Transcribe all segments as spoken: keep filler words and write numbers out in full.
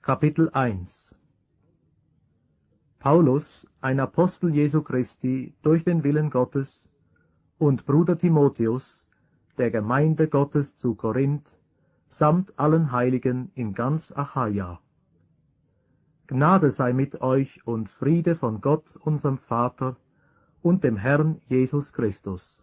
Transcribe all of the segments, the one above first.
Kapitel eins Paulus, ein Apostel Jesu Christi, durch den Willen Gottes, und Bruder Timotheus, der Gemeinde Gottes zu Korinth, samt allen Heiligen in ganz Achaia. Gnade sei mit euch und Friede von Gott, unserem Vater, und dem Herrn Jesus Christus.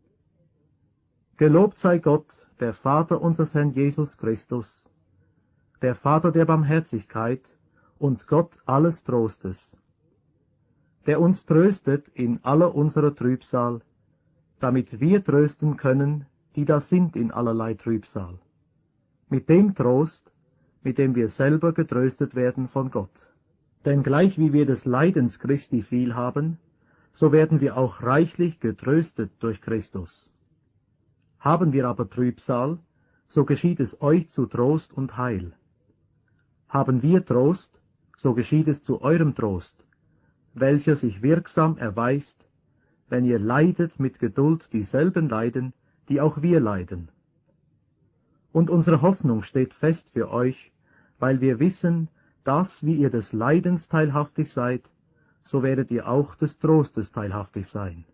Gelobt sei Gott, der Vater unseres Herrn Jesus Christus, der Vater der Barmherzigkeit und Gott alles Trostes, der uns tröstet in aller unserer Trübsal, damit wir trösten können, die da sind in allerlei Trübsal, mit dem Trost, mit dem wir selber getröstet werden von Gott. Denn gleich wie wir des Leidens Christi viel haben, so werden wir auch reichlich getröstet durch Christus. Haben wir aber Trübsal, so geschieht es euch zu Trost und Heil. Haben wir Trost, so geschieht es zu eurem Trost, welcher sich wirksam erweist, wenn ihr leidet mit Geduld dieselben Leiden, die auch wir leiden. Und unsere Hoffnung steht fest für euch, weil wir wissen, dass, wie ihr des Leidens teilhaftig seid, so werdet ihr auch des Trostes teilhaftig sein.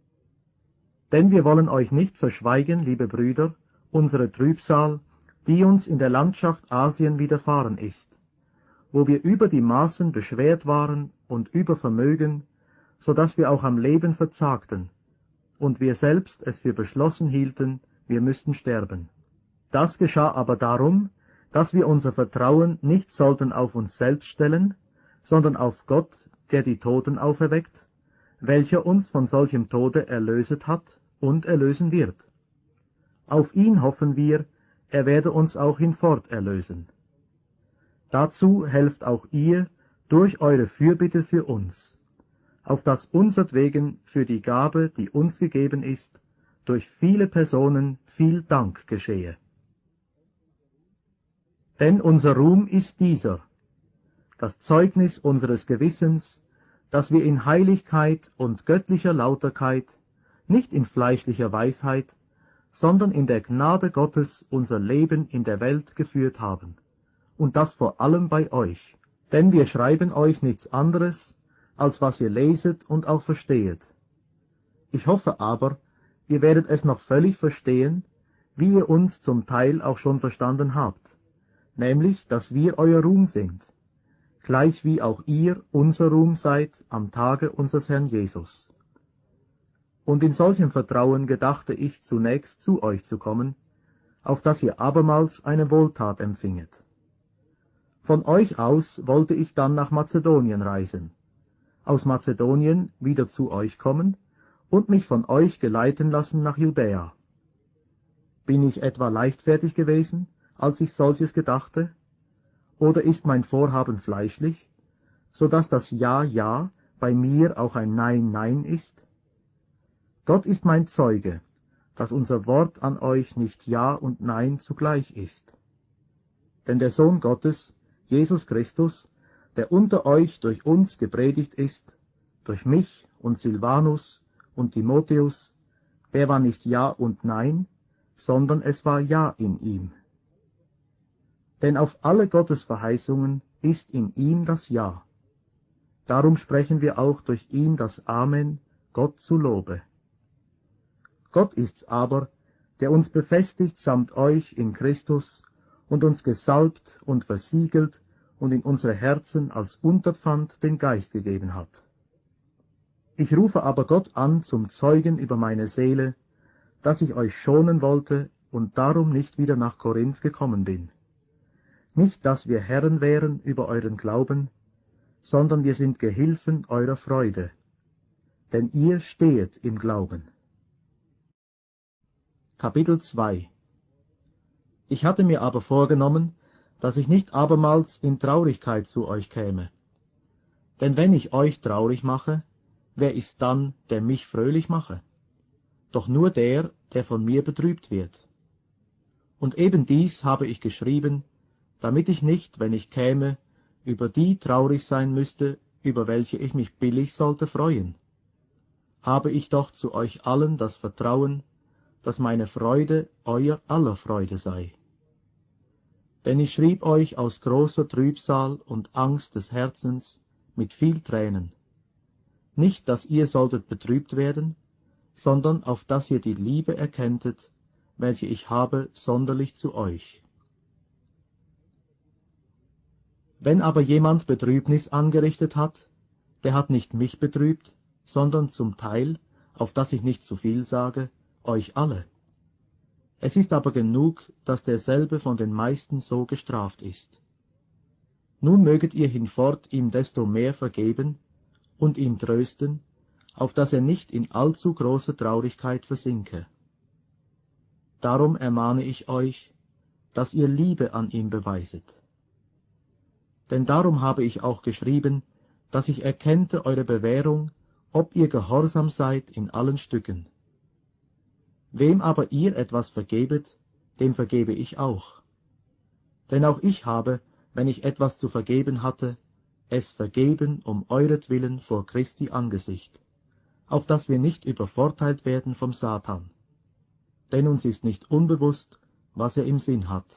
Denn wir wollen euch nicht verschweigen, liebe Brüder, unsere Trübsal, die uns in der Landschaft Asien widerfahren ist, wo wir über die Maßen beschwert waren und über Vermögen, so dass wir auch am Leben verzagten, und wir selbst es für beschlossen hielten, wir müssten sterben. Das geschah aber darum, dass wir unser Vertrauen nicht sollten auf uns selbst stellen, sondern auf Gott, der die Toten auferweckt, welcher uns von solchem Tode erlöset hat und erlösen wird. Auf ihn hoffen wir, er werde uns auch hinfort erlösen. Dazu helft auch ihr durch eure Fürbitte für uns, auf dass unsertwegen für die Gabe, die uns gegeben ist, durch viele Personen viel Dank geschehe. Denn unser Ruhm ist dieser, das Zeugnis unseres Gewissens, dass wir in Heiligkeit und göttlicher Lauterkeit, nicht in fleischlicher Weisheit, sondern in der Gnade Gottes unser Leben in der Welt geführt haben, und das vor allem bei euch. Denn wir schreiben euch nichts anderes, als was ihr leset und auch verstehet. Ich hoffe aber, ihr werdet es noch völlig verstehen, wie ihr uns zum Teil auch schon verstanden habt, nämlich, dass wir euer Ruhm sind, gleich wie auch ihr unser Ruhm seid am Tage unseres Herrn Jesus. Und in solchem Vertrauen gedachte ich zunächst zu euch zu kommen, auf dass ihr abermals eine Wohltat empfinget. Von euch aus wollte ich dann nach Mazedonien reisen, aus Mazedonien wieder zu euch kommen und mich von euch geleiten lassen nach Judäa. Bin ich etwa leichtfertig gewesen, als ich solches gedachte? Oder ist mein Vorhaben fleischlich, so dass das Ja, Ja bei mir auch ein Nein, Nein ist? Gott ist mein Zeuge, dass unser Wort an euch nicht Ja und Nein zugleich ist. Denn der Sohn Gottes, Jesus Christus, der unter euch durch uns gepredigt ist, durch mich und Silvanus und Timotheus, der war nicht Ja und Nein, sondern es war Ja in ihm. Denn auf alle Gottes Verheißungen ist in ihm das Ja. Darum sprechen wir auch durch ihn das Amen, Gott zu Lobe. Gott ist's aber, der uns befestigt samt euch in Christus und uns gesalbt und versiegelt und in unsere Herzen als Unterpfand den Geist gegeben hat. Ich rufe aber Gott an zum Zeugen über meine Seele, dass ich euch schonen wollte und darum nicht wieder nach Korinth gekommen bin. Nicht, dass wir Herren wären über euren Glauben, sondern wir sind Gehilfen eurer Freude, denn ihr stehet im Glauben. Kapitel zwei Ich hatte mir aber vorgenommen, dass ich nicht abermals in Traurigkeit zu euch käme. Denn wenn ich euch traurig mache, wer ist dann, der mich fröhlich mache? Doch nur der, der von mir betrübt wird. Und eben dies habe ich geschrieben, damit ich nicht, wenn ich käme, über die traurig sein müsste, über welche ich mich billig sollte freuen. Habe ich doch zu euch allen das Vertrauen, dass meine Freude euer aller Freude sei. Denn ich schrieb euch aus großer Trübsal und Angst des Herzens mit viel Tränen, nicht, dass ihr solltet betrübt werden, sondern auf dass ihr die Liebe erkenntet, welche ich habe sonderlich zu euch. Wenn aber jemand Betrübnis angerichtet hat, der hat nicht mich betrübt, sondern zum Teil, auf dass ich nicht zu viel sage, euch alle. Es ist aber genug, dass derselbe von den meisten so gestraft ist. Nun möget ihr hinfort ihm desto mehr vergeben und ihn trösten, auf dass er nicht in allzu große Traurigkeit versinke. Darum ermahne ich euch, dass ihr Liebe an ihm beweiset. Denn darum habe ich auch geschrieben, dass ich erkennte eure Bewährung, ob ihr gehorsam seid in allen Stücken. Wem aber ihr etwas vergebet, dem vergebe ich auch. Denn auch ich habe, wenn ich etwas zu vergeben hatte, es vergeben um euretwillen vor Christi Angesicht, auf dass wir nicht übervorteilt werden vom Satan. Denn uns ist nicht unbewusst, was er im Sinn hat.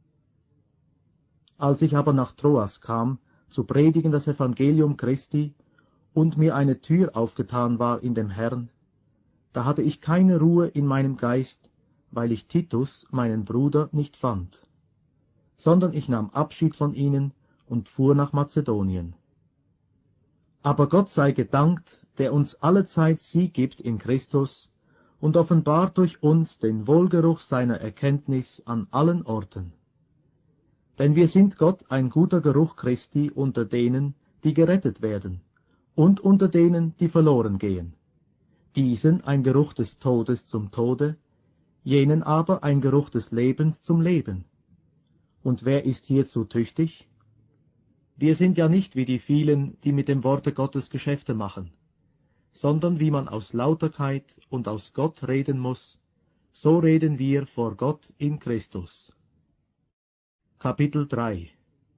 Als ich aber nach Troas kam, zu predigen das Evangelium Christi, und mir eine Tür aufgetan war in dem Herrn, da hatte ich keine Ruhe in meinem Geist, weil ich Titus, meinen Bruder, nicht fand, sondern ich nahm Abschied von ihnen und fuhr nach Mazedonien. Aber Gott sei gedankt, der uns allezeit Sieg gibt in Christus und offenbart durch uns den Wohlgeruch seiner Erkenntnis an allen Orten. Denn wir sind Gott ein guter Geruch Christi unter denen, die gerettet werden, und unter denen, die verloren gehen. Diesen ein Geruch des Todes zum Tode, jenen aber ein Geruch des Lebens zum Leben. Und wer ist hierzu tüchtig? Wir sind ja nicht wie die vielen, die mit dem Worte Gottes Geschäfte machen, sondern wie man aus Lauterkeit und aus Gott reden muss, so reden wir vor Gott in Christus. Kapitel drei.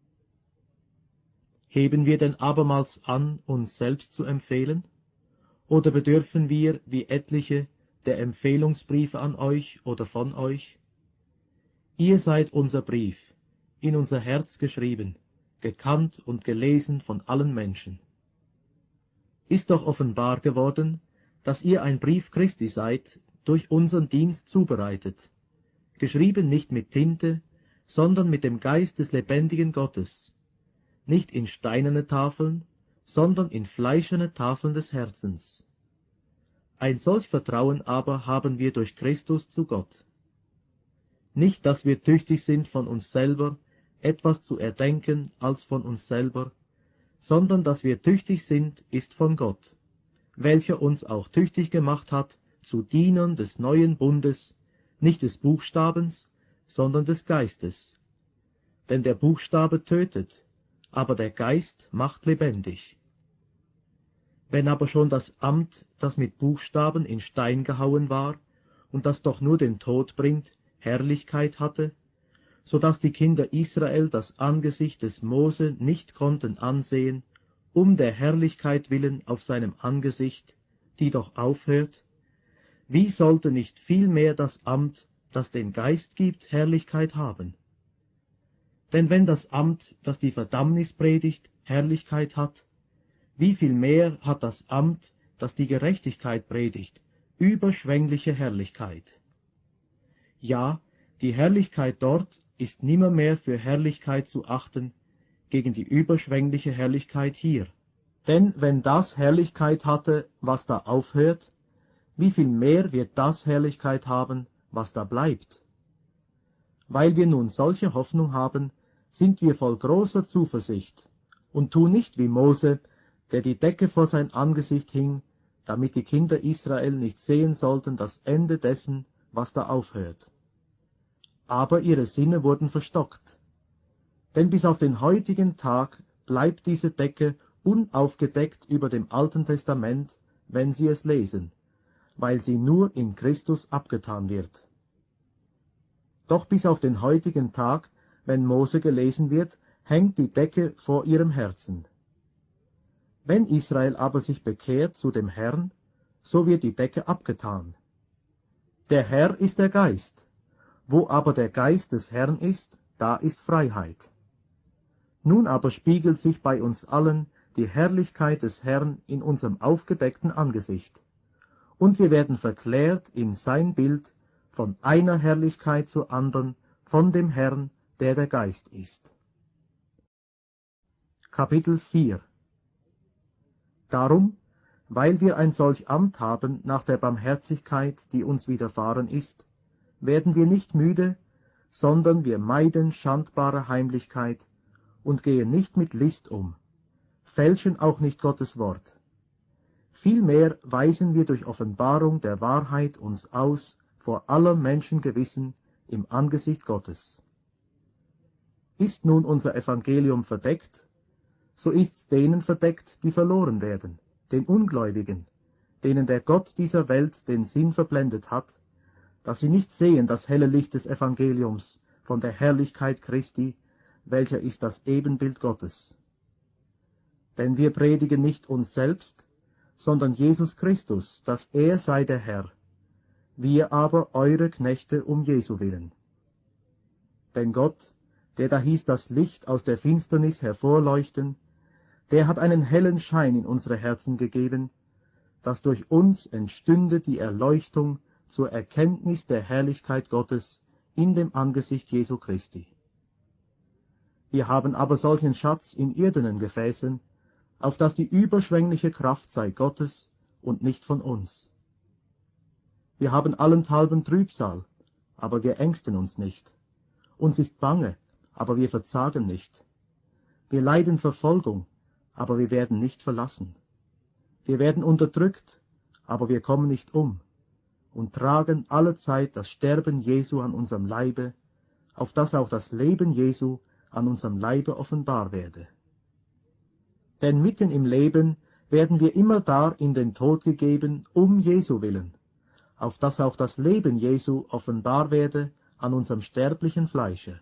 Heben wir denn abermals an, uns selbst zu empfehlen? Oder bedürfen wir, wie etliche, der Empfehlungsbriefe an euch oder von euch? Ihr seid unser Brief, in unser Herz geschrieben, gekannt und gelesen von allen Menschen. Ist doch offenbar geworden, dass ihr ein Brief Christi seid, durch unseren Dienst zubereitet, geschrieben nicht mit Tinte, sondern mit dem Geist des lebendigen Gottes, nicht in steinerne Tafeln, sondern in fleischerne Tafeln des Herzens. Ein solch Vertrauen aber haben wir durch Christus zu Gott. Nicht, dass wir tüchtig sind von uns selber, etwas zu erdenken als von uns selber, sondern dass wir tüchtig sind, ist von Gott, welcher uns auch tüchtig gemacht hat, zu Dienern des neuen Bundes, nicht des Buchstabens, sondern des Geistes. Denn der Buchstabe tötet, aber der Geist macht lebendig. Wenn aber schon das Amt, das mit Buchstaben in Stein gehauen war, und das doch nur den Tod bringt, Herrlichkeit hatte, so dass die Kinder Israel das Angesicht des Mose nicht konnten ansehen, um der Herrlichkeit willen auf seinem Angesicht, die doch aufhört, wie sollte nicht vielmehr das Amt, das den Geist gibt, Herrlichkeit haben? Denn wenn das Amt, das die Verdammnis predigt, Herrlichkeit hat, wie viel mehr hat das Amt, das die Gerechtigkeit predigt, überschwängliche Herrlichkeit? Ja, die Herrlichkeit dort ist nimmermehr für Herrlichkeit zu achten, gegen die überschwängliche Herrlichkeit hier. Denn wenn das Herrlichkeit hatte, was da aufhört, wie viel mehr wird das Herrlichkeit haben, was da bleibt? Weil wir nun solche Hoffnung haben, sind wir voll großer Zuversicht und tun nicht wie Mose, der die Decke vor sein Angesicht hing, damit die Kinder Israel nicht sehen sollten das Ende dessen, was da aufhört. Aber ihre Sinne wurden verstockt. Denn bis auf den heutigen Tag bleibt diese Decke unaufgedeckt über dem Alten Testament, wenn sie es lesen, weil sie nur in Christus abgetan wird. Doch bis auf den heutigen Tag, wenn Mose gelesen wird, hängt die Decke vor ihrem Herzen. Wenn Israel aber sich bekehrt zu dem Herrn, so wird die Decke abgetan. Der Herr ist der Geist. Wo aber der Geist des Herrn ist, da ist Freiheit. Nun aber spiegelt sich bei uns allen die Herrlichkeit des Herrn in unserem aufgedeckten Angesicht, und wir werden verklärt in sein Bild von einer Herrlichkeit zur andern von dem Herrn, der der Geist ist. Kapitel vier. Darum, weil wir ein solch Amt haben nach der Barmherzigkeit, die uns widerfahren ist, werden wir nicht müde, sondern wir meiden schandbare Heimlichkeit und gehen nicht mit List um, fälschen auch nicht Gottes Wort. Vielmehr weisen wir durch Offenbarung der Wahrheit uns aus vor aller Menschen Gewissen im Angesicht Gottes. Ist nun unser Evangelium verdeckt, so ist's denen verdeckt, die verloren werden, den Ungläubigen, denen der Gott dieser Welt den Sinn verblendet hat, dass sie nicht sehen das helle Licht des Evangeliums von der Herrlichkeit Christi, welcher ist das Ebenbild Gottes. Denn wir predigen nicht uns selbst, sondern Jesus Christus, dass er sei der Herr, wir aber eure Knechte um Jesu willen. Denn Gott, der da hieß das Licht aus der Finsternis hervorleuchten, der hat einen hellen Schein in unsere Herzen gegeben, dass durch uns entstünde die Erleuchtung zur Erkenntnis der Herrlichkeit Gottes in dem Angesicht Jesu Christi. Wir haben aber solchen Schatz in irdenen Gefäßen, auf dass die überschwängliche Kraft sei Gottes und nicht von uns. Wir haben allenthalben Trübsal, aber wir ängsten uns nicht. Uns ist bange, aber wir verzagen nicht. Wir leiden Verfolgung, aber wir werden nicht verlassen. Wir werden unterdrückt, aber wir kommen nicht um und tragen allezeit das Sterben Jesu an unserem Leibe, auf dass auch das Leben Jesu an unserem Leibe offenbar werde. Denn mitten im Leben werden wir immer dar in den Tod gegeben, um Jesu willen, auf dass auch das Leben Jesu offenbar werde an unserem sterblichen Fleische.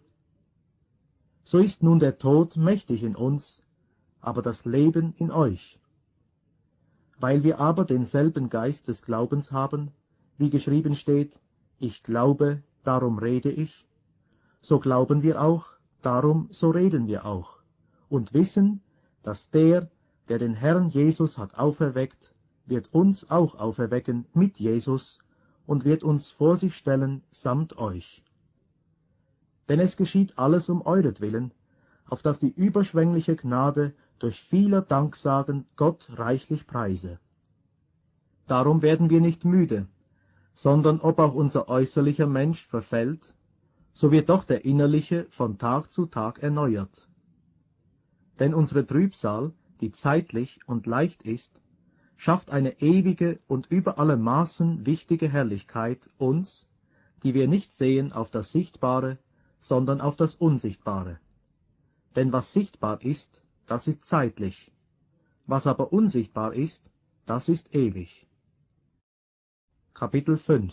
So ist nun der Tod mächtig in uns, aber das Leben in euch. Weil wir aber denselben Geist des Glaubens haben, wie geschrieben steht, ich glaube, darum rede ich, so glauben wir auch, darum so reden wir auch, und wissen, dass der, der den Herrn Jesus hat auferweckt, wird uns auch auferwecken mit Jesus und wird uns vor sich stellen samt euch. Denn es geschieht alles um euretwillen, auf dass die überschwängliche Gnade durch vieler Danksagen Gott reichlich preise. Darum werden wir nicht müde, sondern ob auch unser äußerlicher Mensch verfällt, so wird doch der innerliche von Tag zu Tag erneuert. Denn unsere Trübsal, die zeitlich und leicht ist, schafft eine ewige und über alle Maßen wichtige Herrlichkeit uns, die wir nicht sehen auf das Sichtbare, sondern auf das Unsichtbare. Denn was sichtbar ist, das ist zeitlich, was aber unsichtbar ist, das ist ewig. Kapitel fünf.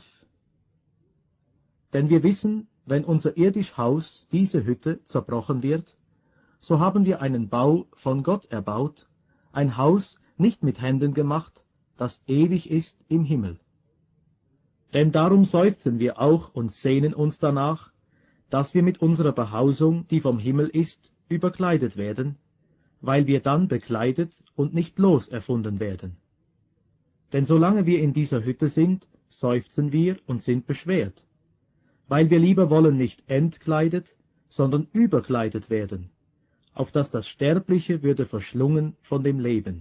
Denn wir wissen, wenn unser irdisch Haus, diese Hütte, zerbrochen wird, so haben wir einen Bau von Gott erbaut, ein Haus nicht mit Händen gemacht, das ewig ist im Himmel. Denn darum seufzen wir auch und sehnen uns danach, dass wir mit unserer Behausung, die vom Himmel ist, überkleidet werden, weil wir dann bekleidet und nicht los erfunden werden. Denn solange wir in dieser Hütte sind, seufzen wir und sind beschwert, weil wir lieber wollen nicht entkleidet, sondern überkleidet werden, auf dass das Sterbliche würde verschlungen von dem Leben.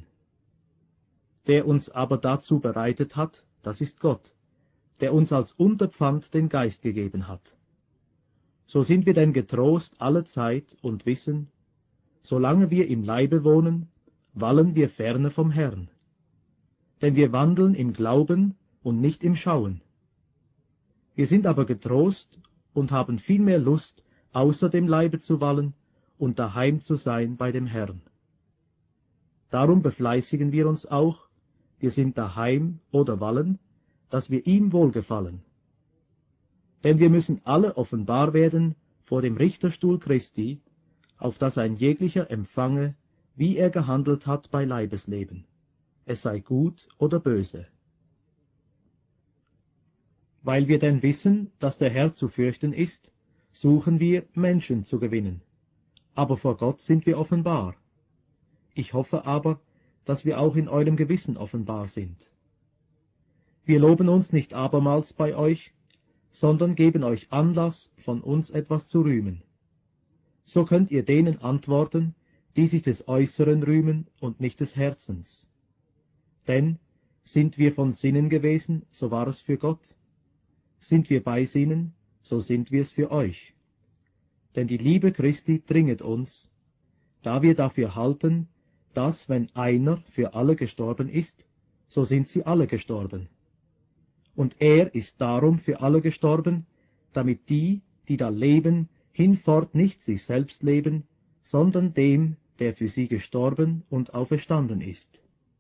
Der uns aber dazu bereitet hat, das ist Gott, der uns als Unterpfand den Geist gegeben hat. So sind wir denn getrost alle Zeit und wissen, solange wir im Leibe wohnen, wallen wir ferne vom Herrn. Denn wir wandeln im Glauben und nicht im Schauen. Wir sind aber getrost und haben viel mehr Lust, außer dem Leibe zu wallen und daheim zu sein bei dem Herrn. Darum befleißigen wir uns auch, wir sind daheim oder wallen, dass wir ihm wohlgefallen. Denn wir müssen alle offenbar werden vor dem Richterstuhl Christi, auf dass ein jeglicher empfange, wie er gehandelt hat bei Leibesleben, es sei gut oder böse. Weil wir denn wissen, dass der Herr zu fürchten ist, suchen wir, Menschen zu gewinnen, aber vor Gott sind wir offenbar. Ich hoffe aber, dass wir auch in eurem Gewissen offenbar sind. Wir loben uns nicht abermals bei euch, sondern geben euch Anlass, von uns etwas zu rühmen. So könnt ihr denen antworten, die sich des Äußeren rühmen und nicht des Herzens. Denn sind wir von Sinnen gewesen, so war es für Gott. Sind wir bei Sinnen, so sind wir es für euch. Denn die Liebe Christi dringet uns, da wir dafür halten, dass, wenn einer für alle gestorben ist, so sind sie alle gestorben. Und er ist darum für alle gestorben, damit die, die da leben, hinfort nicht sich selbst leben, sondern dem, der für sie gestorben und auferstanden ist.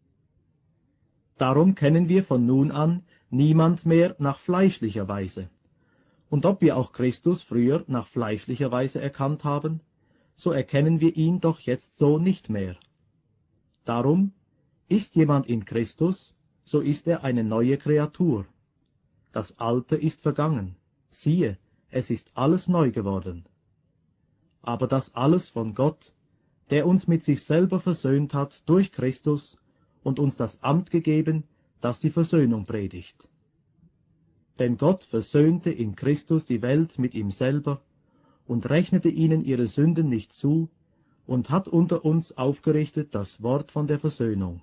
Darum kennen wir von nun an niemand mehr nach fleischlicher Weise. Und ob wir auch Christus früher nach fleischlicher Weise erkannt haben, so erkennen wir ihn doch jetzt so nicht mehr. Darum, ist jemand in Christus, so ist er eine neue Kreatur. Das Alte ist vergangen, siehe, es ist alles neu geworden. Aber das alles von Gott, der uns mit sich selber versöhnt hat durch Christus und uns das Amt gegeben, das die Versöhnung predigt. Denn Gott versöhnte in Christus die Welt mit ihm selber und rechnete ihnen ihre Sünden nicht zu und hat unter uns aufgerichtet das Wort von der Versöhnung.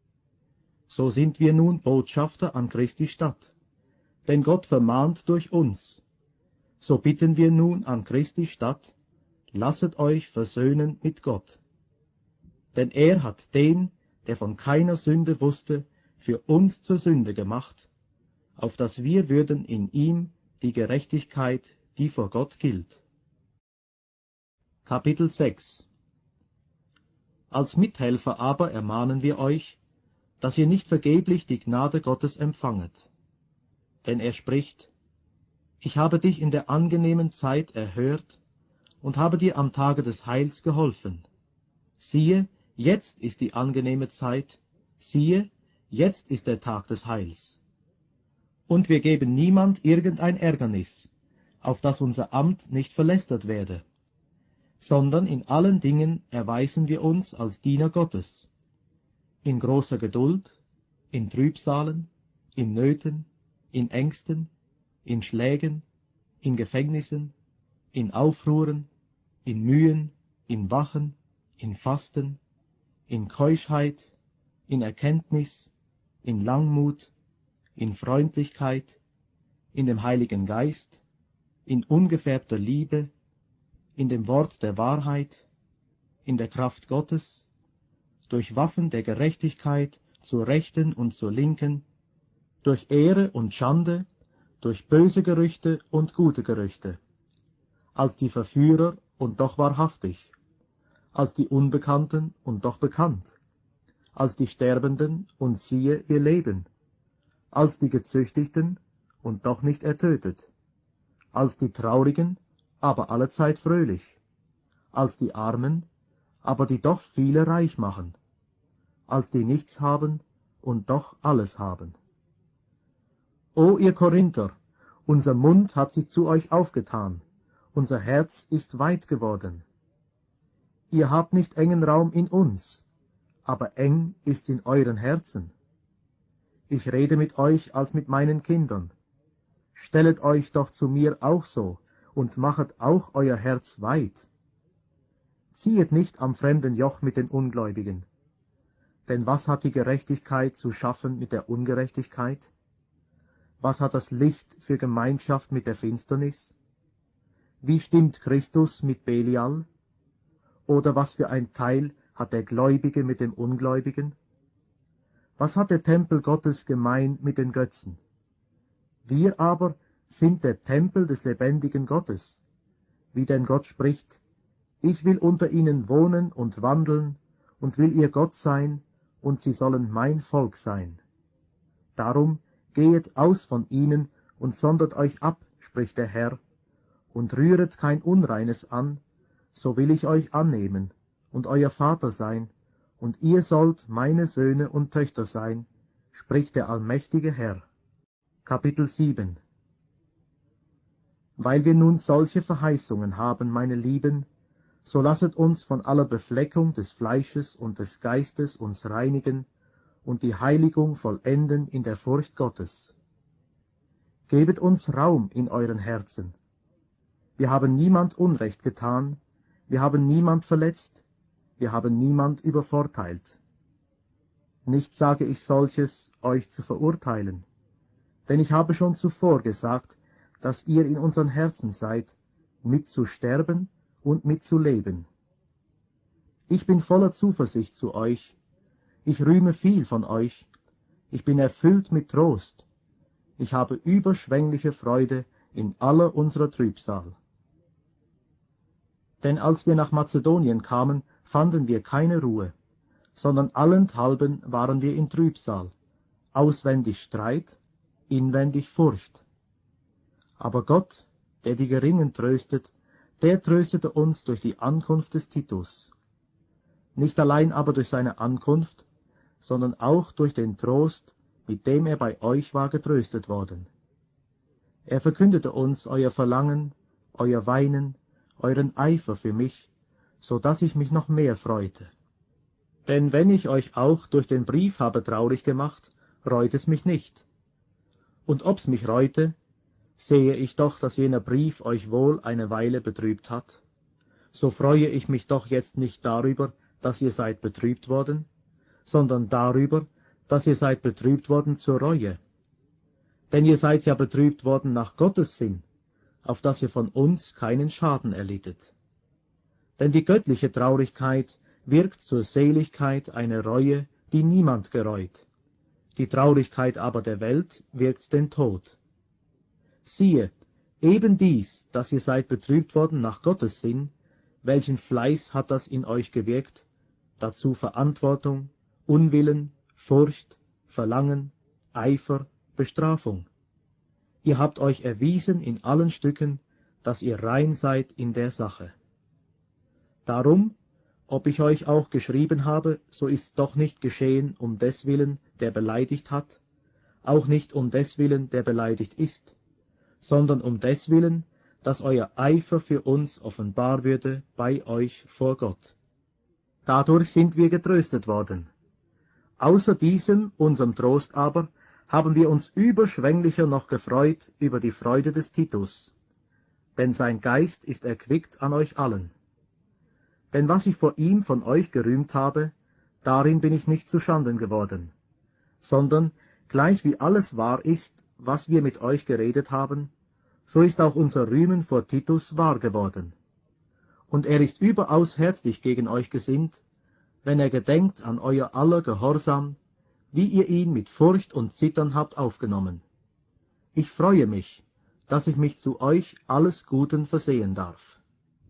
So sind wir nun Botschafter an Christi Stadt, denn Gott vermahnt durch uns. So bitten wir nun an Christi Stadt, lasset euch versöhnen mit Gott. Denn er hat den, der von keiner Sünde wusste, für uns zur Sünde gemacht, auf dass wir würden in ihm die Gerechtigkeit, die vor Gott gilt. Kapitel sechs. Als Mithelfer aber ermahnen wir euch, dass ihr nicht vergeblich die Gnade Gottes empfanget. Denn er spricht, ich habe dich in der angenehmen Zeit erhört und habe dir am Tage des Heils geholfen. Siehe, jetzt ist die angenehme Zeit, siehe, jetzt ist der Tag des Heils. Und wir geben niemand irgendein Ärgernis, auf dass unser Amt nicht verlästert werde, sondern in allen Dingen erweisen wir uns als Diener Gottes, in großer Geduld, in Trübsalen, in Nöten, in Ängsten, in Schlägen, in Gefängnissen, in Aufruhren, in Mühen, in Wachen, in Fasten, in Keuschheit, in Erkenntnis, in Langmut, in Freundlichkeit, in dem Heiligen Geist, in ungefärbter Liebe, in dem Wort der Wahrheit, in der Kraft Gottes, durch Waffen der Gerechtigkeit zur Rechten und zur Linken, durch Ehre und Schande, durch böse Gerüchte und gute Gerüchte, als die Verführer und doch wahrhaftig, als die Unbekannten und doch bekannt, als die Sterbenden und siehe, wir leben, als die Gezüchtigten und doch nicht ertötet, als die Traurigen, aber allezeit fröhlich, als die Armen, aber die doch viele reich machen, als die nichts haben und doch alles haben. O ihr Korinther, unser Mund hat sich zu euch aufgetan, unser Herz ist weit geworden. Ihr habt nicht engen Raum in uns, aber eng ist's in euren Herzen. Ich rede mit euch als mit meinen Kindern. Stellet euch doch zu mir auch so und machet auch euer Herz weit. Ziehet nicht am fremden Joch mit den Ungläubigen. Denn was hat die Gerechtigkeit zu schaffen mit der Ungerechtigkeit? Was hat das Licht für Gemeinschaft mit der Finsternis? Wie stimmt Christus mit Belial? Oder was für ein Teil hat der Gläubige mit dem Ungläubigen? Was hat der Tempel Gottes gemein mit den Götzen? Wir aber sind der Tempel des lebendigen Gottes, wie denn Gott spricht, ich will unter ihnen wohnen und wandeln und will ihr Gott sein, und sie sollen mein Volk sein. Darum gehet aus von ihnen und sondert euch ab, spricht der Herr, und rühret kein Unreines an, so will ich euch annehmen und euer Vater sein, und ihr sollt meine Söhne und Töchter sein, spricht der allmächtige Herr. Kapitel sieben. Weil wir nun solche Verheißungen haben, meine Lieben, so lasset uns von aller Befleckung des Fleisches und des Geistes uns reinigen und die Heiligung vollenden in der Furcht Gottes. Gebet uns Raum in euren Herzen. Wir haben niemand Unrecht getan, wir haben niemand verletzt, wir haben niemand übervorteilt. Nicht sage ich solches, euch zu verurteilen, denn ich habe schon zuvor gesagt, dass ihr in unseren Herzen seid, mit zu sterben und mit zu leben. Ich bin voller Zuversicht zu euch, ich rühme viel von euch, ich bin erfüllt mit Trost, ich habe überschwängliche Freude in aller unserer Trübsal. Denn als wir nach Mazedonien kamen, fanden wir keine Ruhe, sondern allenthalben waren wir in Trübsal, auswendig Streit, inwendig Furcht. Aber Gott, der die Geringen tröstet, der tröstete uns durch die Ankunft des Titus. Nicht allein aber durch seine Ankunft, sondern auch durch den Trost, mit dem er bei euch war getröstet worden. Er verkündete uns euer Verlangen, euer Weinen, euren Eifer für mich, so dass ich mich noch mehr freute. Denn wenn ich euch auch durch den Brief habe traurig gemacht, reut es mich nicht. Und ob's mich reute, sehe ich doch, dass jener Brief euch wohl eine Weile betrübt hat. So freue ich mich doch jetzt nicht darüber, dass ihr seid betrübt worden, sondern darüber, dass ihr seid betrübt worden zur Reue. Denn ihr seid ja betrübt worden nach Gottes Sinn, auf dass ihr von uns keinen Schaden erlittet. Denn die göttliche Traurigkeit wirkt zur Seligkeit eine Reue, die niemand gereut. Die Traurigkeit aber der Welt wirkt den Tod. Siehe, eben dies, dass ihr seid betrübt worden nach Gottes Sinn, welchen Fleiß hat das in euch gewirkt, dazu Verantwortung, Unwillen, Furcht, Verlangen, Eifer, Bestrafung. Ihr habt euch erwiesen in allen Stücken, dass ihr rein seid in der Sache. Darum, ob ich euch auch geschrieben habe, so ist's doch nicht geschehen um deswillen, der beleidigt hat, auch nicht um deswillen, der beleidigt ist, sondern um deswillen, dass euer Eifer für uns offenbar würde bei euch vor Gott. Dadurch sind wir getröstet worden. Außer diesem, unserem Trost aber, haben wir uns überschwänglicher noch gefreut über die Freude des Titus, denn sein Geist ist erquickt an euch allen. Denn was ich vor ihm von euch gerühmt habe, darin bin ich nicht zuschanden geworden, sondern, gleich wie alles wahr ist, was wir mit euch geredet haben, so ist auch unser Rühmen vor Titus wahr geworden. Und er ist überaus herzlich gegen euch gesinnt, wenn er gedenkt an euer aller Gehorsam, wie ihr ihn mit Furcht und Zittern habt aufgenommen. Ich freue mich, dass ich mich zu euch alles Guten versehen darf.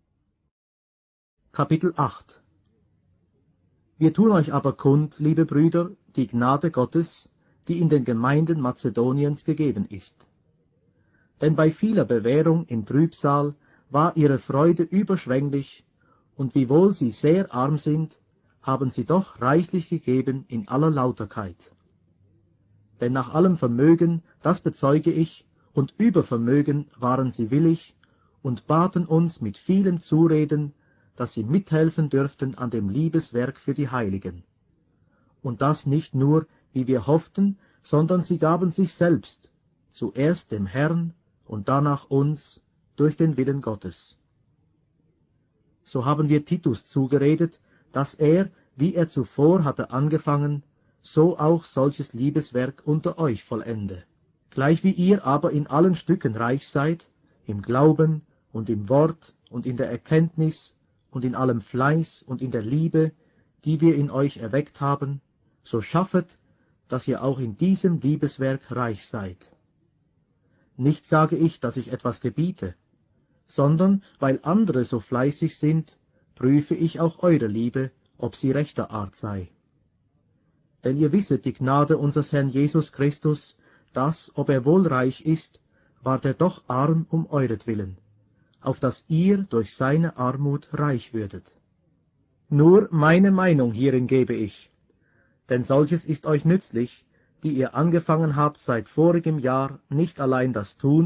Kapitel acht. Wir tun euch aber kund, liebe Brüder, die Gnade Gottes, die in den Gemeinden Mazedoniens gegeben ist. Denn bei vieler Bewährung in Trübsal war ihre Freude überschwänglich, und wiewohl sie sehr arm sind, haben sie doch reichlich gegeben in aller Lauterkeit. Denn nach allem Vermögen, das bezeuge ich, und über Vermögen waren sie willig und baten uns mit vielem Zureden, dass sie mithelfen dürften an dem Liebeswerk für die Heiligen. Und das nicht nur, wie wir hofften, sondern sie gaben sich selbst, zuerst dem Herrn und danach uns, durch den Willen Gottes. So haben wir Titus zugeredet, dass er, wie er zuvor hatte angefangen, so auch solches Liebeswerk unter euch vollende. Gleich wie ihr aber in allen Stücken reich seid, im Glauben und im Wort und in der Erkenntnis und in allem Fleiß und in der Liebe, die wir in euch erweckt haben, so schaffet, dass ihr auch in diesem Liebeswerk reich seid. Nicht sage ich, dass ich etwas gebiete, sondern, weil andere so fleißig sind, prüfe ich auch eure Liebe, ob sie rechter Art sei. Denn ihr wisset die Gnade unseres Herrn Jesus Christus, dass, ob er wohl reich ist, ward er doch arm um euretwillen, auf dass ihr durch seine Armut reich würdet. Nur meine Meinung hierin gebe ich, denn solches ist euch nützlich, die ihr angefangen habt seit vorigem Jahr nicht allein das Tun,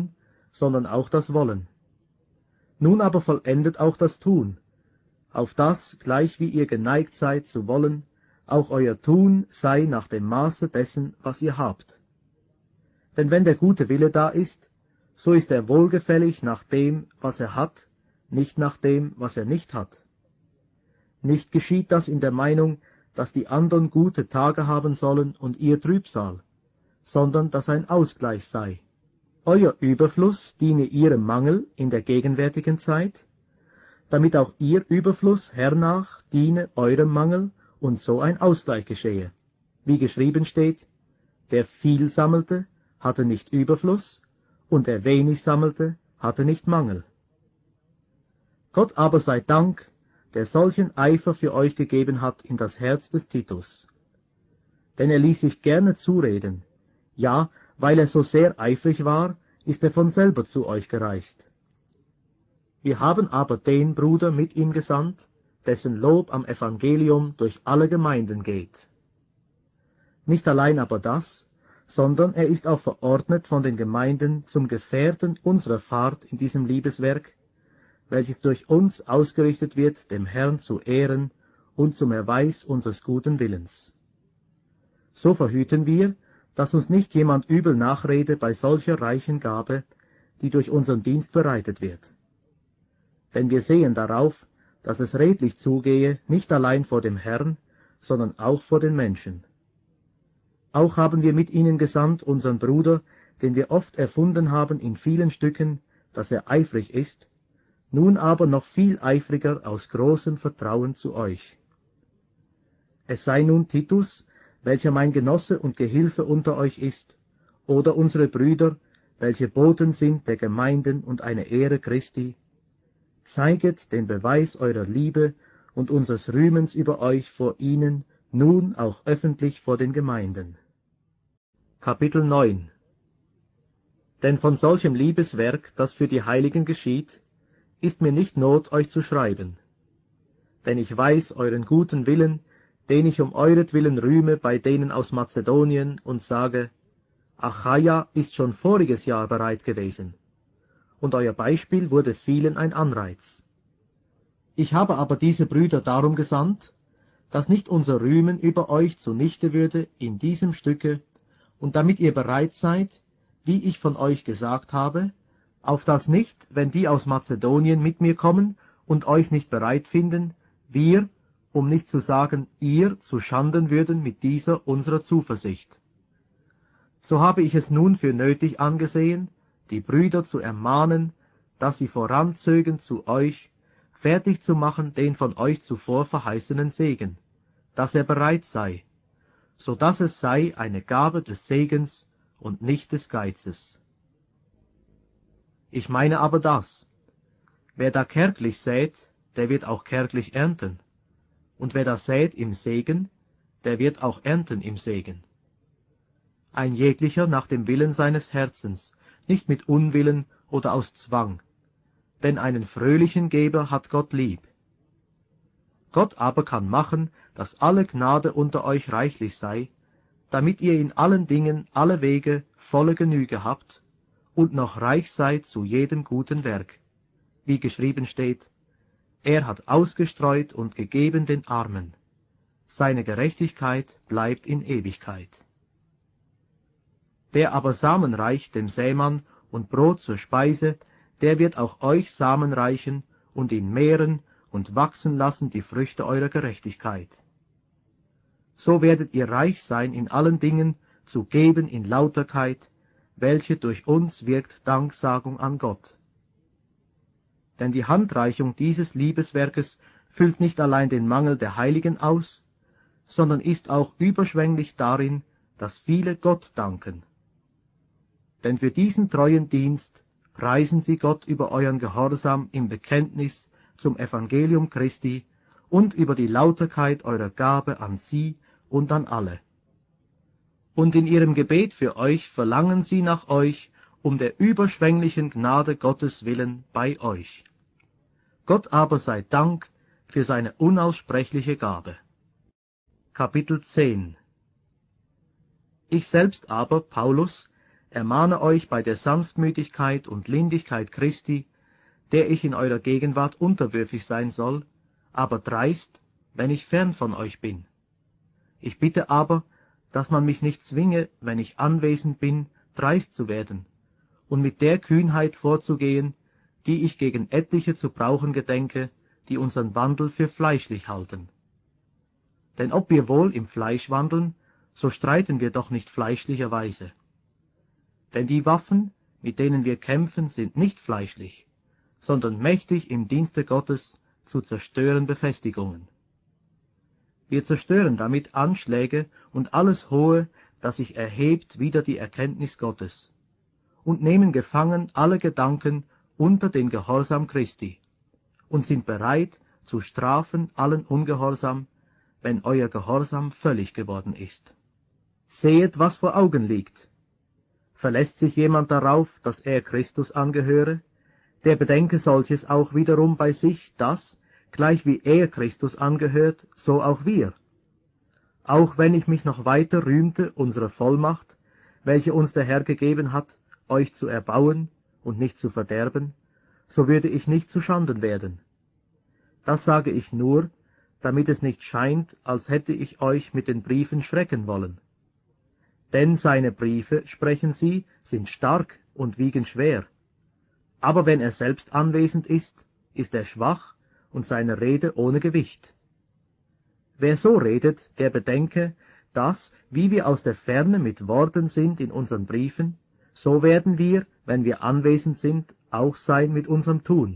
sondern auch das Wollen. Nun aber vollendet auch das Tun, auf das, gleich wie ihr geneigt seid zu wollen, auch euer Tun sei nach dem Maße dessen, was ihr habt. Denn wenn der gute Wille da ist, so ist er wohlgefällig nach dem, was er hat, nicht nach dem, was er nicht hat. Nicht geschieht das in der Meinung, dass die anderen gute Tage haben sollen und ihr Trübsal, sondern dass ein Ausgleich sei. Euer Überfluss diene ihrem Mangel in der gegenwärtigen Zeit, damit auch ihr Überfluss hernach diene eurem Mangel und so ein Ausgleich geschehe. Wie geschrieben steht, der viel sammelte, hatte nicht Überfluss, und der wenig sammelte, hatte nicht Mangel. Gott aber sei Dank, der solchen Eifer für euch gegeben hat in das Herz des Titus. Denn er ließ sich gerne zureden, ja, weil er so sehr eifrig war, ist er von selber zu euch gereist. Wir haben aber den Bruder mit ihm gesandt, dessen Lob am Evangelium durch alle Gemeinden geht. Nicht allein aber das, sondern er ist auch verordnet von den Gemeinden zum Gefährten unserer Fahrt in diesem Liebeswerk, welches durch uns ausgerichtet wird, dem Herrn zu ehren und zum Erweis unseres guten Willens. So verhüten wir, dass uns nicht jemand übel nachrede bei solcher reichen Gabe, die durch unseren Dienst bereitet wird. Denn wir sehen darauf, dass es redlich zugehe, nicht allein vor dem Herrn, sondern auch vor den Menschen. Auch haben wir mit ihnen gesandt unseren Bruder, den wir oft erfunden haben in vielen Stücken, dass er eifrig ist, nun aber noch viel eifriger aus großem Vertrauen zu euch. Es sei nun Titus, welcher mein Genosse und Gehilfe unter euch ist, oder unsere Brüder, welche Boten sind der Gemeinden und eine Ehre Christi, zeiget den Beweis eurer Liebe und unseres Rühmens über euch vor ihnen, nun auch öffentlich vor den Gemeinden. Kapitel neun. Denn von solchem Liebeswerk, das für die Heiligen geschieht, ist mir nicht Not, euch zu schreiben. Denn ich weiß euren guten Willen, den ich um euretwillen rühme bei denen aus Mazedonien und sage, Achaia ist schon voriges Jahr bereit gewesen, und euer Beispiel wurde vielen ein Anreiz. Ich habe aber diese Brüder darum gesandt, dass nicht unser Rühmen über euch zunichte würde in diesem Stücke, und damit ihr bereit seid, wie ich von euch gesagt habe, auf dass nicht, wenn die aus Mazedonien mit mir kommen und euch nicht bereit finden, wir, um nicht zu sagen ihr, zu schanden würden mit dieser unserer Zuversicht. So habe ich es nun für nötig angesehen, die Brüder zu ermahnen, dass sie voranzögen zu euch, fertig zu machen den von euch zuvor verheißenen Segen, dass er bereit sei, so dass es sei eine Gabe des Segens und nicht des Geizes. Ich meine aber das, wer da kärglich sät, der wird auch kärglich ernten, und wer da sät im Segen, der wird auch ernten im Segen. Ein jeglicher nach dem Willen seines Herzens, nicht mit Unwillen oder aus Zwang, denn einen fröhlichen Geber hat Gott lieb. Gott aber kann machen, dass alle Gnade unter euch reichlich sei, damit ihr in allen Dingen alle Wege volle Genüge habt und noch reich seid zu jedem guten Werk, wie geschrieben steht, er hat ausgestreut und gegeben den Armen, seine Gerechtigkeit bleibt in Ewigkeit. Der aber Samen reicht dem Sämann und Brot zur Speise, der wird auch euch Samen reichen und ihn mehren und wachsen lassen die Früchte eurer Gerechtigkeit. So werdet ihr reich sein in allen Dingen, zu geben in Lauterkeit, welche durch uns wirkt Danksagung an Gott. Denn die Handreichung dieses Liebeswerkes füllt nicht allein den Mangel der Heiligen aus, sondern ist auch überschwänglich darin, dass viele Gott danken. Denn für diesen treuen Dienst preisen sie Gott über euren Gehorsam im Bekenntnis zum Evangelium Christi und über die Lauterkeit eurer Gabe an sie und an alle. Und in ihrem Gebet für euch verlangen sie nach euch um der überschwänglichen Gnade Gottes willen bei euch. Gott aber sei Dank für seine unaussprechliche Gabe. Kapitel zehn. Ich selbst aber, Paulus, ermahne euch bei der Sanftmütigkeit und Lindigkeit Christi, der ich in eurer Gegenwart unterwürfig sein soll, aber dreist, wenn ich fern von euch bin. Ich bitte aber, dass man mich nicht zwinge, wenn ich anwesend bin, dreist zu werden und mit der Kühnheit vorzugehen, die ich gegen etliche zu brauchen gedenke, die unseren Wandel für fleischlich halten. Denn ob wir wohl im Fleisch wandeln, so streiten wir doch nicht fleischlicherweise. Denn die Waffen, mit denen wir kämpfen, sind nicht fleischlich, sondern mächtig im Dienste Gottes zu zerstören Befestigungen. Wir zerstören damit Anschläge und alles Hohe, das sich erhebt wider die Erkenntnis Gottes, und nehmen gefangen alle Gedanken unter den Gehorsam Christi, und sind bereit zu strafen allen Ungehorsam, wenn euer Gehorsam völlig geworden ist. Sehet, was vor Augen liegt. Verlässt sich jemand darauf, dass er Christus angehöre, der bedenke solches auch wiederum bei sich, dass, gleich wie er Christus angehört, so auch wir. Auch wenn ich mich noch weiter rühmte unserer Vollmacht, welche uns der Herr gegeben hat, euch zu erbauen und nicht zu verderben, so würde ich nicht zu Schanden werden. Das sage ich nur, damit es nicht scheint, als hätte ich euch mit den Briefen schrecken wollen. Denn seine Briefe, sprechen sie, sind stark und wiegen schwer. Aber wenn er selbst anwesend ist, ist er schwach und seine Rede ohne Gewicht. Wer so redet, der bedenke, dass, wie wir aus der Ferne mit Worten sind in unseren Briefen, so werden wir, wenn wir anwesend sind, auch sein mit unserem Tun.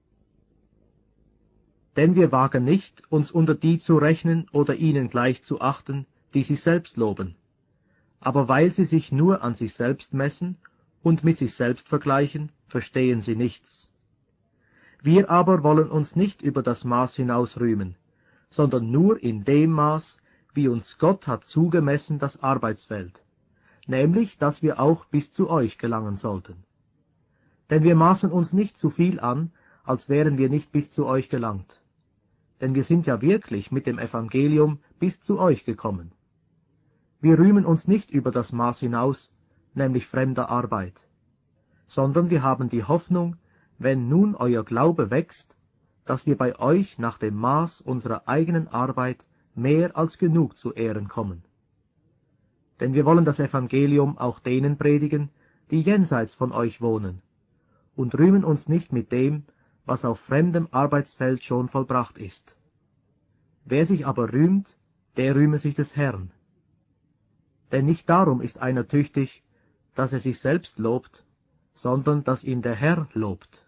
Denn wir wagen nicht, uns unter die zu rechnen oder ihnen gleich zu achten, die sich selbst loben. Aber weil sie sich nur an sich selbst messen und mit sich selbst vergleichen, verstehen sie nichts. Wir aber wollen uns nicht über das Maß hinaus rühmen, sondern nur in dem Maß, wie uns Gott hat zugemessen das Arbeitsfeld, nämlich, dass wir auch bis zu euch gelangen sollten. Denn wir maßen uns nicht zu viel an, als wären wir nicht bis zu euch gelangt. Denn wir sind ja wirklich mit dem Evangelium bis zu euch gekommen. Wir rühmen uns nicht über das Maß hinaus, nämlich fremder Arbeit, sondern wir haben die Hoffnung, wenn nun euer Glaube wächst, dass wir bei euch nach dem Maß unserer eigenen Arbeit mehr als genug zu Ehren kommen. Denn wir wollen das Evangelium auch denen predigen, die jenseits von euch wohnen, und rühmen uns nicht mit dem, was auf fremdem Arbeitsfeld schon vollbracht ist. Wer sich aber rühmt, der rühme sich des Herrn. Denn nicht darum ist einer tüchtig, dass er sich selbst lobt, sondern dass ihn der Herr lobt.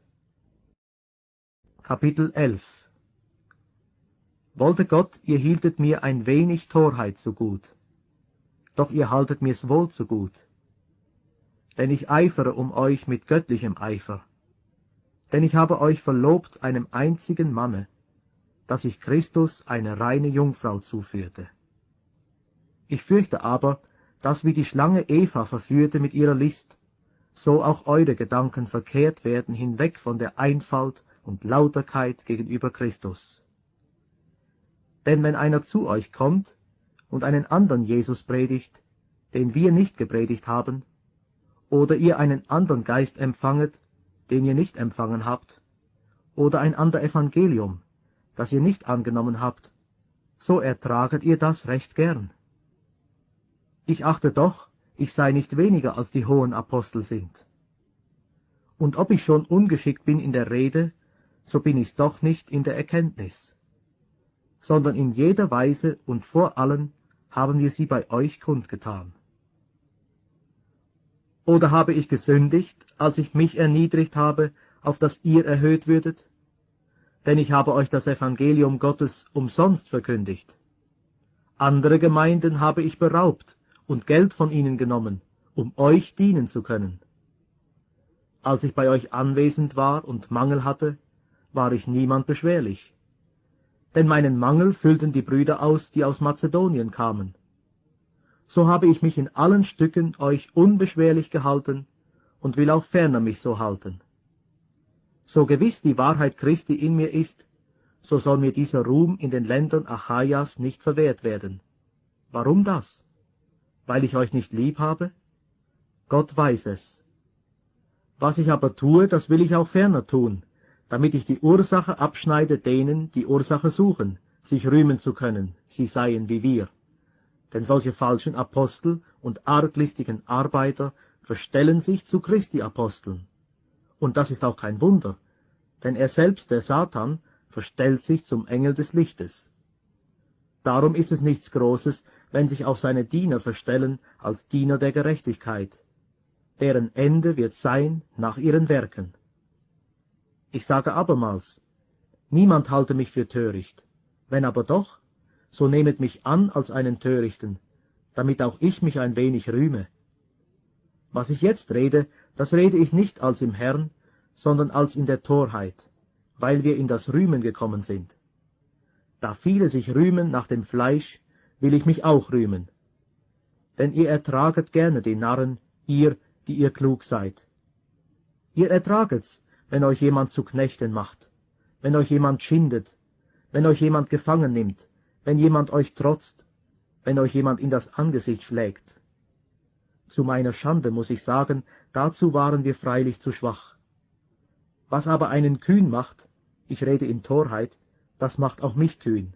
Kapitel elf. Wollte Gott, ihr hieltet mir ein wenig Torheit zu gut, doch ihr haltet mir's wohl zu gut. Denn ich eifere um euch mit göttlichem Eifer. Denn ich habe euch verlobt einem einzigen Manne, dass ich Christus eine reine Jungfrau zuführte. Ich fürchte aber, dass wie die Schlange Eva verführte mit ihrer List, so auch eure Gedanken verkehrt werden hinweg von der Einfalt und Lauterkeit gegenüber Christus. Denn wenn einer zu euch kommt und einen anderen Jesus predigt, den wir nicht gepredigt haben, oder ihr einen anderen Geist empfanget, den ihr nicht empfangen habt, oder ein ander Evangelium, das ihr nicht angenommen habt, so ertraget ihr das recht gern. Ich achte doch, ich sei nicht weniger als die hohen Apostel sind. Und ob ich schon ungeschickt bin in der Rede, so bin ich's doch nicht in der Erkenntnis, sondern in jeder Weise und vor allen haben wir sie bei euch kundgetan. Oder habe ich gesündigt, als ich mich erniedrigt habe, auf dass ihr erhöht würdet? Denn ich habe euch das Evangelium Gottes umsonst verkündigt. Andere Gemeinden habe ich beraubt und Geld von ihnen genommen, um euch dienen zu können. Als ich bei euch anwesend war und Mangel hatte, war ich niemand beschwerlich. Denn meinen Mangel füllten die Brüder aus, die aus Mazedonien kamen. So habe ich mich in allen Stücken euch unbeschwerlich gehalten und will auch ferner mich so halten. So gewiss die Wahrheit Christi in mir ist, so soll mir dieser Ruhm in den Ländern Achaias nicht verwehrt werden. Warum das? Weil ich euch nicht lieb habe? Gott weiß es. Was ich aber tue, das will ich auch ferner tun, damit ich die Ursache abschneide denen, die Ursache suchen, sich rühmen zu können, sie seien wie wir. Denn solche falschen Apostel und arglistigen Arbeiter verstellen sich zu Christi Aposteln. Und das ist auch kein Wunder, denn er selbst, der Satan, verstellt sich zum Engel des Lichtes. Darum ist es nichts Großes, wenn sich auch seine Diener verstellen als Diener der Gerechtigkeit. Deren Ende wird sein nach ihren Werken. Ich sage abermals, niemand halte mich für töricht, wenn aber doch, so nehmet mich an als einen Törichten, damit auch ich mich ein wenig rühme. Was ich jetzt rede, das rede ich nicht als im Herrn, sondern als in der Torheit, weil wir in das Rühmen gekommen sind. Da viele sich rühmen nach dem Fleisch, will ich mich auch rühmen. Denn ihr ertraget gerne die Narren, ihr, die ihr klug seid. Ihr ertraget's, wenn euch jemand zu Knechten macht, wenn euch jemand schindet, wenn euch jemand gefangen nimmt, wenn jemand euch trotzt, wenn euch jemand in das Angesicht schlägt. Zu meiner Schande muss ich sagen, dazu waren wir freilich zu schwach. Was aber einen kühn macht, ich rede in Torheit, das macht auch mich kühn.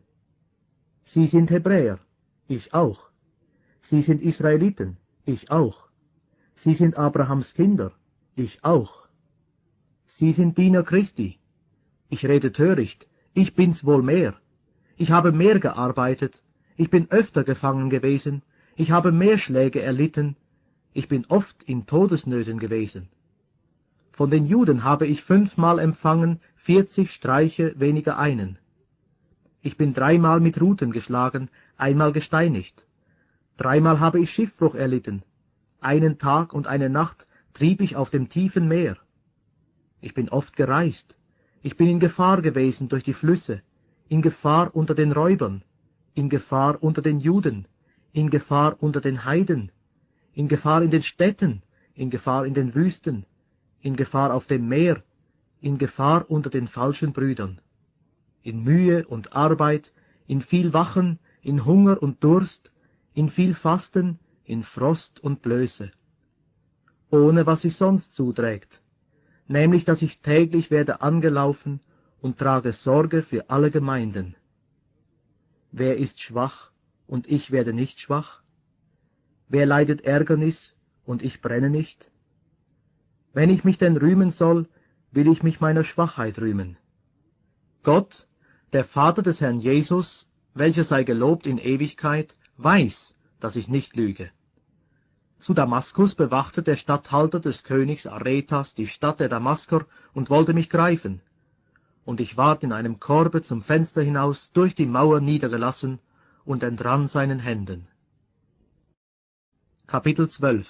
Sie sind Hebräer, ich auch. Sie sind Israeliten, ich auch. Sie sind Abrahams Kinder, ich auch. Sie sind Diener Christi. Ich rede töricht, ich bin's wohl mehr. Ich habe mehr gearbeitet, ich bin öfter gefangen gewesen, ich habe mehr Schläge erlitten, ich bin oft in Todesnöten gewesen. Von den Juden habe ich fünfmal empfangen, vierzig Streiche weniger einen. Ich bin dreimal mit Ruten geschlagen, einmal gesteinigt. Dreimal habe ich Schiffbruch erlitten. Einen Tag und eine Nacht trieb ich auf dem tiefen Meer. Ich bin oft gereist. Ich bin in Gefahr gewesen durch die Flüsse, in Gefahr unter den Räubern, in Gefahr unter den Juden, in Gefahr unter den Heiden, in Gefahr in den Städten, in Gefahr in den Wüsten, in Gefahr auf dem Meer, in Gefahr unter den falschen Brüdern. In Mühe und Arbeit, in viel Wachen, in Hunger und Durst, in viel Fasten, in Frost und Blöße. Ohne was sich sonst zuträgt, nämlich dass ich täglich werde angelaufen und trage Sorge für alle Gemeinden. Wer ist schwach, und ich werde nicht schwach? Wer leidet Ärgernis, und ich brenne nicht? Wenn ich mich denn rühmen soll, will ich mich meiner Schwachheit rühmen. Gott, der Vater des Herrn Jesus, welcher sei gelobt in Ewigkeit, weiß, dass ich nicht lüge. Zu Damaskus bewachte der Statthalter des Königs Aretas die Stadt der Damasker und wollte mich greifen. Und ich ward in einem Korbe zum Fenster hinaus durch die Mauer niedergelassen und entrann seinen Händen. Kapitel zwölf.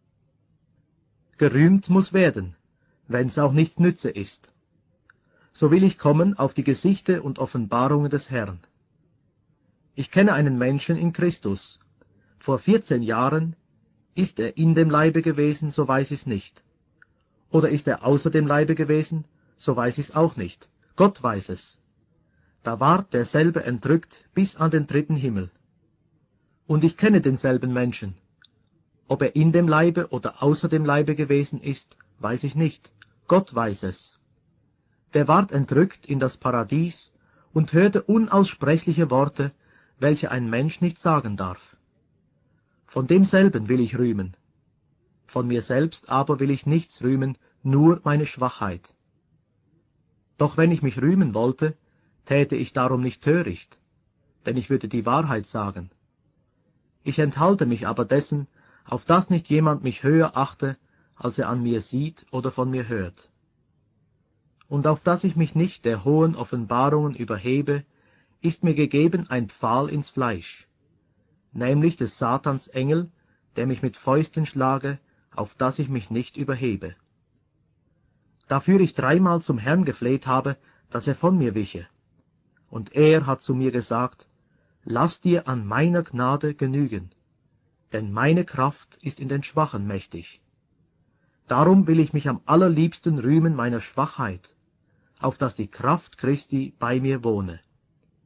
Gerühmt muß werden, wenn's auch nichts nütze ist. So will ich kommen auf die Gesichte und Offenbarungen des Herrn. Ich kenne einen Menschen in Christus. Vor vierzehn Jahren ist er in dem Leibe gewesen, so weiß ich's nicht. Oder ist er außer dem Leibe gewesen, so weiß ich's auch nicht. Gott weiß es. Da ward derselbe entrückt bis an den dritten Himmel. Und ich kenne denselben Menschen. Ob er in dem Leibe oder außer dem Leibe gewesen ist, weiß ich nicht. Gott weiß es. Der ward entrückt in das Paradies und hörte unaussprechliche Worte, welche ein Mensch nicht sagen darf. Von demselben will ich rühmen. Von mir selbst aber will ich nichts rühmen, nur meine Schwachheit. Doch wenn ich mich rühmen wollte, täte ich darum nicht töricht, denn ich würde die Wahrheit sagen. Ich enthalte mich aber dessen, auf dass nicht jemand mich höher achte, als er an mir sieht oder von mir hört. Und auf dass ich mich nicht der hohen Offenbarungen überhebe, ist mir gegeben ein Pfahl ins Fleisch, nämlich des Satans Engel, der mich mit Fäusten schlage, auf dass ich mich nicht überhebe. Dafür ich dreimal zum Herrn gefleht habe, dass er von mir wiche. Und er hat zu mir gesagt, lass dir an meiner Gnade genügen, denn meine Kraft ist in den Schwachen mächtig. Darum will ich mich am allerliebsten rühmen meiner Schwachheit, auf dass die Kraft Christi bei mir wohne.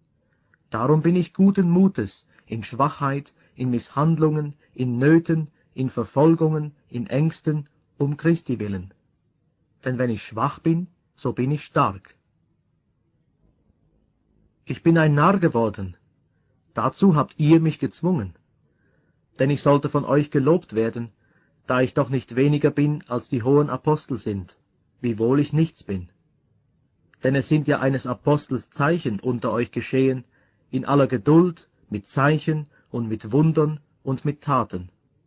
Darum bin ich guten Mutes in Schwachheit, in Misshandlungen, in Nöten, in Verfolgungen, in Ängsten, um Christi willen. Denn wenn ich schwach bin, so bin ich stark. Ich bin ein Narr geworden, dazu habt ihr mich gezwungen. Denn ich sollte von euch gelobt werden, da ich doch nicht weniger bin, als die hohen Apostel sind, wiewohl ich nichts bin. Denn es sind ja eines Apostels Zeichen unter euch geschehen, in aller Geduld, mit Zeichen und mit Wundern und mit Taten.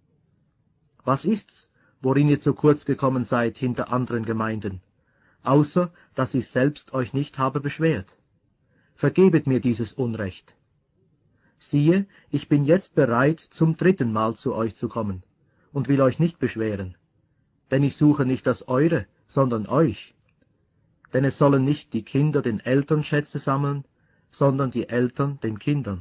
Was ist's, worin ihr zu kurz gekommen seid hinter anderen Gemeinden, außer dass ich selbst euch nicht habe beschwert? Vergebet mir dieses Unrecht. Siehe, ich bin jetzt bereit, zum dritten Mal zu euch zu kommen, und will euch nicht beschweren. Denn ich suche nicht das Eure, sondern euch. Denn es sollen nicht die Kinder den Eltern Schätze sammeln, sondern die Eltern den Kindern.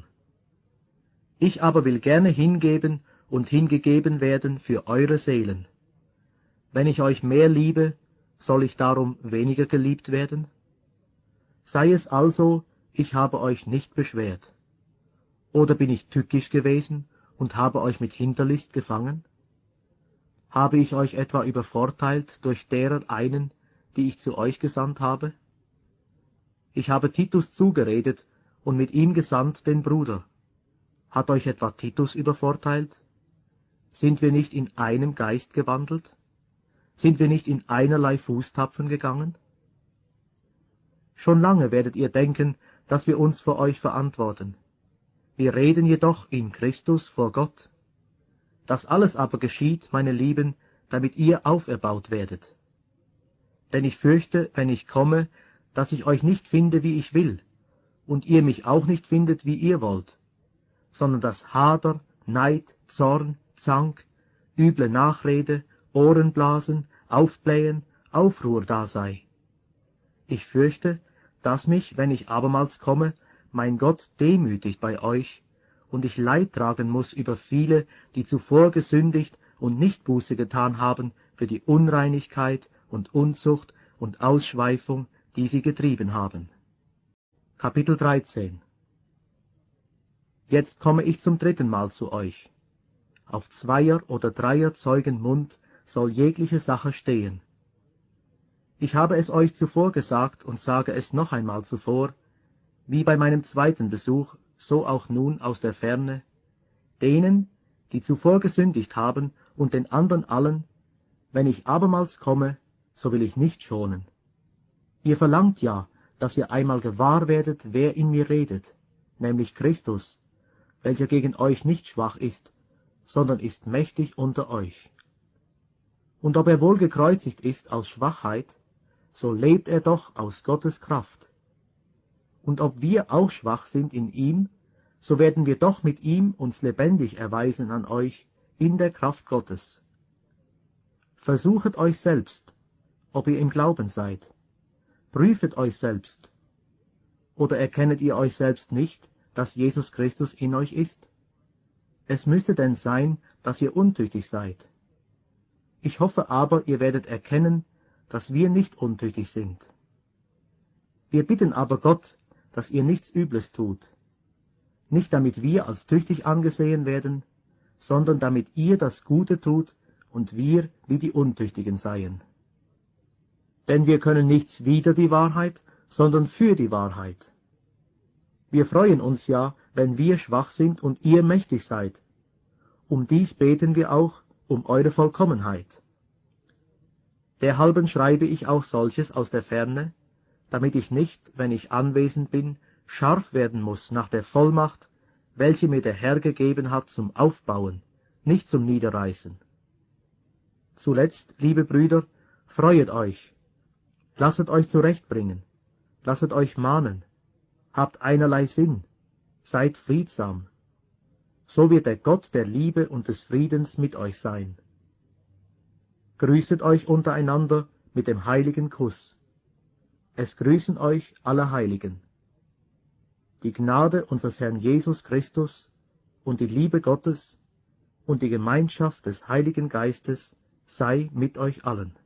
Ich aber will gerne hingeben und hingegeben werden für eure Seelen. Wenn ich euch mehr liebe, soll ich darum weniger geliebt werden? Sei es also, ich habe euch nicht beschwert. Oder bin ich tückisch gewesen und habe euch mit Hinterlist gefangen? Habe ich euch etwa übervorteilt durch derer einen, die ich zu euch gesandt habe? Ich habe Titus zugeredet und mit ihm gesandt den Bruder. Hat euch etwa Titus übervorteilt? Sind wir nicht in einem Geist gewandelt? Sind wir nicht in einerlei Fußtapfen gegangen? Schon lange werdet ihr denken, dass wir uns vor euch verantworten. Wir reden jedoch in Christus vor Gott. Das alles aber geschieht, meine Lieben, damit ihr auferbaut werdet. Denn ich fürchte, wenn ich komme, dass ich euch nicht finde, wie ich will, und ihr mich auch nicht findet, wie ihr wollt, sondern dass Hader, Neid, Zorn, Zank, üble Nachrede, Ohrenblasen, Aufblähen, Aufruhr da sei. Ich fürchte, dass mich, wenn ich abermals komme, mein Gott demütigt bei euch, und ich Leid tragen muß über viele, die zuvor gesündigt und nicht Buße getan haben für die Unreinigkeit und Unzucht und Ausschweifung, die sie getrieben haben. Kapitel dreizehn. Jetzt komme ich zum dritten Mal zu euch. Auf Zweier oder Dreier Zeugen Mund soll jegliche Sache stehen. Ich habe es euch zuvor gesagt und sage es noch einmal zuvor, wie bei meinem zweiten Besuch, so auch nun aus der Ferne, denen, die zuvor gesündigt haben, und den anderen allen, wenn ich abermals komme, so will ich nicht schonen. Ihr verlangt ja, dass ihr einmal gewahr werdet, wer in mir redet, nämlich Christus, welcher gegen euch nicht schwach ist, sondern ist mächtig unter euch. Und ob er wohl gekreuzigt ist aus Schwachheit, so lebt er doch aus Gottes Kraft. Und ob wir auch schwach sind in ihm, so werden wir doch mit ihm uns lebendig erweisen an euch in der Kraft Gottes. Versuchet euch selbst, ob ihr im Glauben seid. Prüfet euch selbst. Oder erkennet ihr euch selbst nicht, dass Jesus Christus in euch ist? Es müsste denn sein, dass ihr untüchtig seid. Ich hoffe aber, ihr werdet erkennen, dass wir nicht untüchtig sind. Wir bitten aber Gott, dass ihr nichts Übles tut, nicht damit wir als tüchtig angesehen werden, sondern damit ihr das Gute tut und wir wie die Untüchtigen seien. Denn wir können nichts wider die Wahrheit, sondern für die Wahrheit. Wir freuen uns ja, wenn wir schwach sind und ihr mächtig seid. Um dies beten wir auch, um eure Vollkommenheit. Derhalben schreibe ich auch solches aus der Ferne, damit ich nicht, wenn ich anwesend bin, scharf werden muß nach der Vollmacht, welche mir der Herr gegeben hat zum Aufbauen, nicht zum Niederreißen. Zuletzt, liebe Brüder, freuet euch, lasset euch zurechtbringen, lasset euch mahnen, habt einerlei Sinn, seid friedsam. So wird der Gott der Liebe und des Friedens mit euch sein. Grüßet euch untereinander mit dem heiligen Kuss. Es grüßen euch alle Heiligen. Die Gnade unseres Herrn Jesus Christus und die Liebe Gottes und die Gemeinschaft des Heiligen Geistes sei mit euch allen.